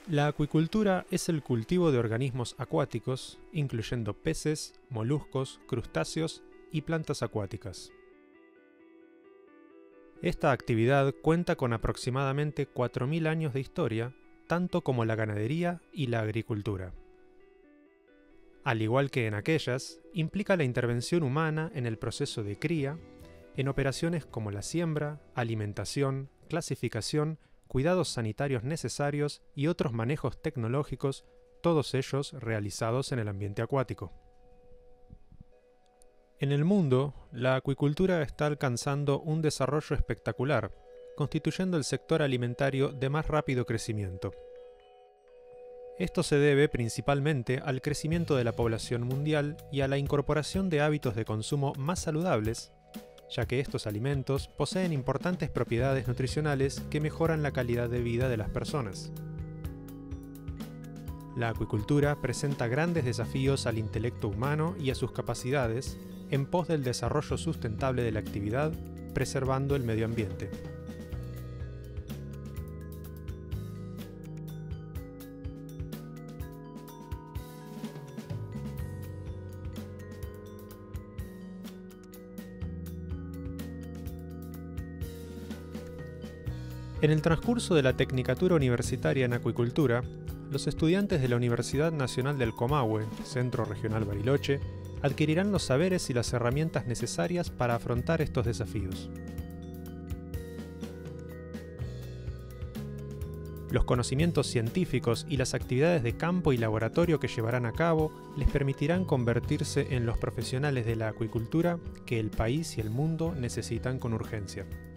La acuicultura es el cultivo de organismos acuáticos, incluyendo peces, moluscos, crustáceos y plantas acuáticas. Esta actividad cuenta con aproximadamente 4.000 años de historia, tanto como la ganadería y la agricultura. Al igual que en aquellas, implica la intervención humana en el proceso de cría, en operaciones como la siembra, alimentación, clasificación, cuidados sanitarios necesarios y otros manejos tecnológicos, todos ellos realizados en el ambiente acuático. En el mundo, la acuicultura está alcanzando un desarrollo espectacular, constituyendo el sector alimentario de más rápido crecimiento. Esto se debe principalmente al crecimiento de la población mundial y a la incorporación de hábitos de consumo más saludables, ya que estos alimentos poseen importantes propiedades nutricionales que mejoran la calidad de vida de las personas. La acuicultura presenta grandes desafíos al intelecto humano y a sus capacidades en pos del desarrollo sustentable de la actividad, preservando el medio ambiente. En el transcurso de la Tecnicatura Universitaria en Acuicultura, los estudiantes de la Universidad Nacional del Comahue, Centro Regional Bariloche, adquirirán los saberes y las herramientas necesarias para afrontar estos desafíos. Los conocimientos científicos y las actividades de campo y laboratorio que llevarán a cabo les permitirán convertirse en los profesionales de la acuicultura que el país y el mundo necesitan con urgencia.